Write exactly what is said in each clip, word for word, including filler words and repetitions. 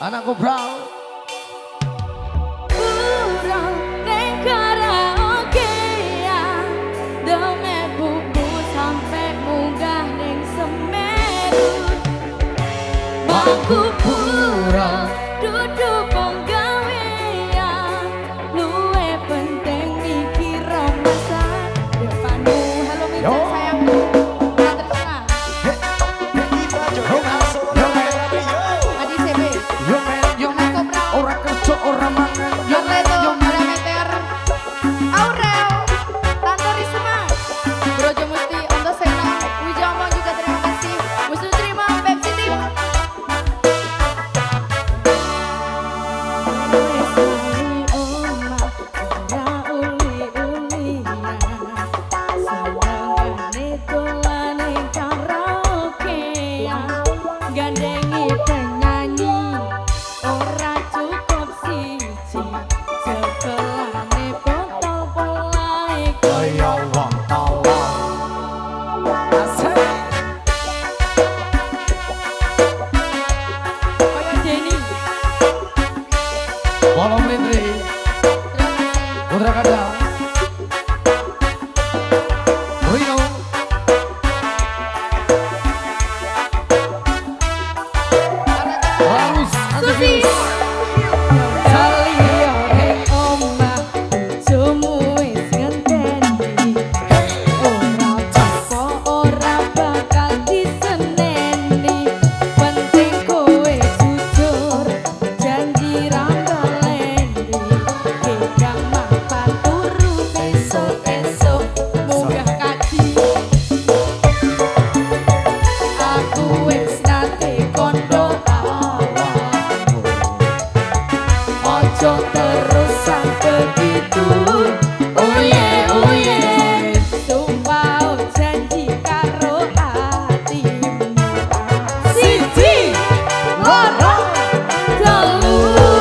Anakku Brown. Burung ning karaokean, dome bubu sampai munggah ning Semeru. Aku burung duduk penggawean, luwe penting mikir masa depanmu. Halo Mita sayangku, nanti tengah. Adi C B. Yo men, yo men, ora kerja ora mangan. Yo men, yo men, Meter Aurel, Tante Risma, Brojo Musti, Ondo Sena, Wijomo juga terima kasih. Wisnu terima Pepsi Team. Gandengi penyanyi ora cukup siji, sebelane botol polahe kaya wong tolong. Asik. kaya Denny. Bolong Lindri, Putra Kadang, Rino, Harus Susi. Saliyo ning omah, bojomu wis ngenteni. Ora apa ora bakal diseneni. Penting kowe jujur, janji ra baleni. Gedang mapan turu esuk-esuk munggah kaji. Aku wis nate kondo awakmu, ojo terusan begitu. Uye uye, sumpah janji karo hatimu. Siji, loro, telu,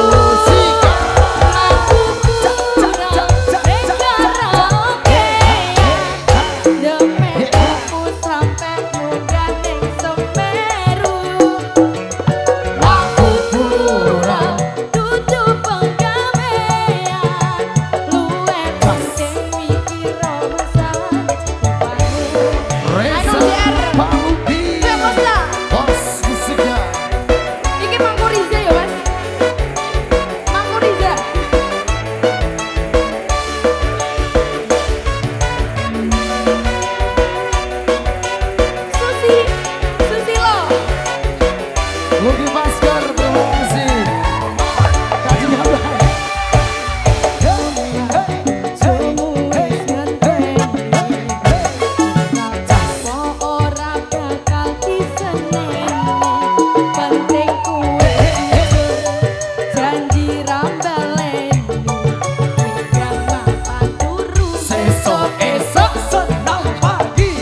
aku kurang ning karaokean, demi aku sampai munggah ning Semeru. Aku kurang duduk penggawean, luwe penting mikir masalah depanmu. Reza Paudi, Bos lah. bos musiknya. Iki Mangku Riza ya Mas. Mangku Riza. Susi, Susilo. Luki Masker, terima kasih. Kaji Hamdan. Bojomu wis ngenteni. Apa ora bakal diseneni. Penting kowe jujur, janji ra baleni. Gedang mapan turu Esok-esok senang pagi.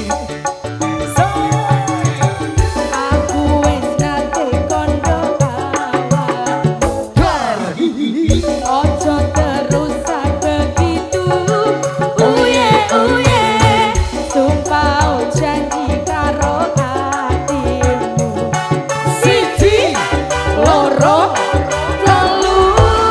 Aku wis nate kondo awakmu, ojo terusan begitu. Uye uye, sumpah janji karo hatimu. Siji, loro, telu,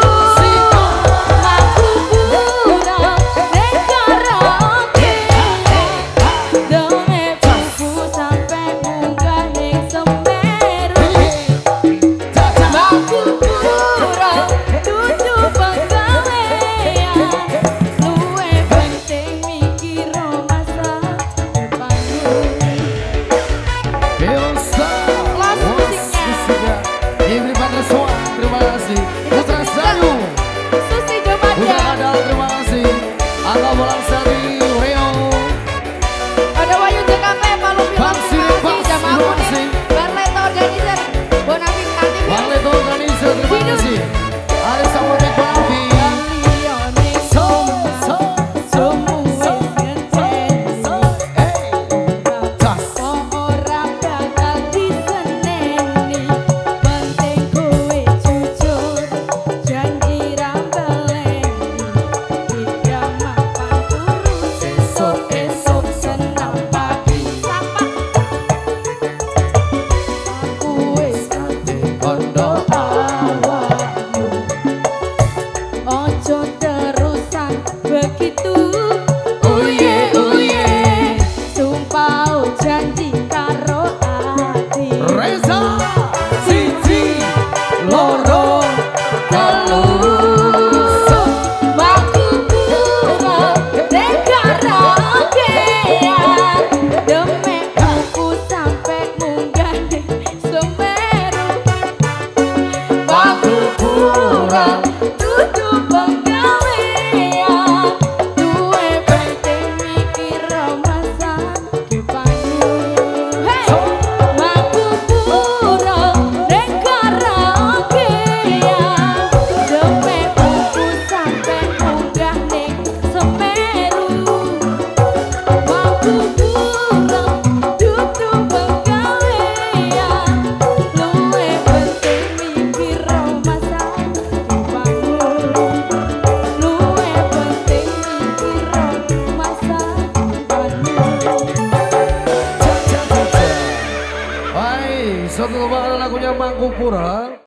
aku kurang ning karaokean, dome buku sampai munggah ning Semeru. Aku kurang duduk penggawean, luwe penting mikir masa depanmu. Bill Star, Kelas bos musiknya. musiknya. Ibri Patresuan, terima pura dudu penggawean duwe penting mikir masa depanmu hey aku pura nek karaokean depe buku sampe munggah ning Semeru aku pura dudu penggawean luwe penting mikir masa depanmu luwe penting mikir masa depanmu. Hai, satu kebakaran lagunya Mangkupura.